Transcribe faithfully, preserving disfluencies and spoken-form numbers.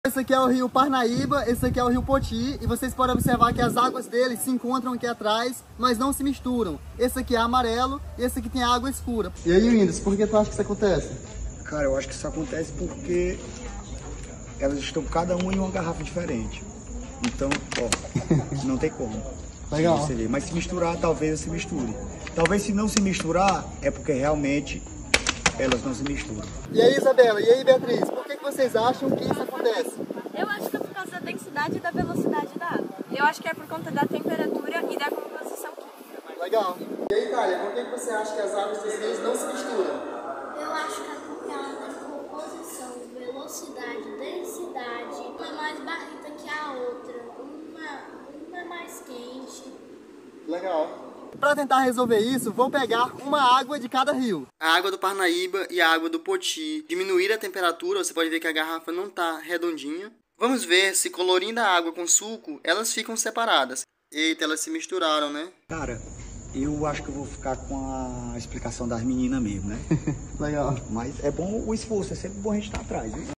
Esse aqui é o rio Parnaíba, esse aqui é o rio Poti, e vocês podem observar que as águas dele se encontram aqui atrás, mas não se misturam. Esse aqui é amarelo e esse aqui tem água escura. E aí, Windows, por que tu acha que isso acontece? Cara, eu acho que isso acontece porque elas estão cada uma em uma garrafa diferente. Então, ó, não tem como. Legal. Você vê. Mas se misturar, talvez se misture. Talvez se não se misturar, é porque realmente elas não se misturam. E aí, Isabela, e aí, Beatriz, por que, que vocês acham que isso acontece? Eu acho que é por causa da densidade e da velocidade da água. Eu acho que é por conta da temperatura e da composição química. Legal. E aí, Thalia, por que, que você acha que as águas dos rios não se misturam? Eu acho que é porque ela tem composição, velocidade, densidade. Uma é mais barrenta que a outra. Uma, uma é mais quente. Legal. Para tentar resolver isso, vou pegar uma água de cada rio. A água do Parnaíba e a água do Poti. Diminuir a temperatura, você pode ver que a garrafa não está redondinha. Vamos ver se colorindo a água com suco, elas ficam separadas. Eita, elas se misturaram, né? Cara, eu acho que eu vou ficar com a explicação das meninas mesmo, né? Legal. Mas é bom o esforço, é sempre bom a gente estar atrás, viu?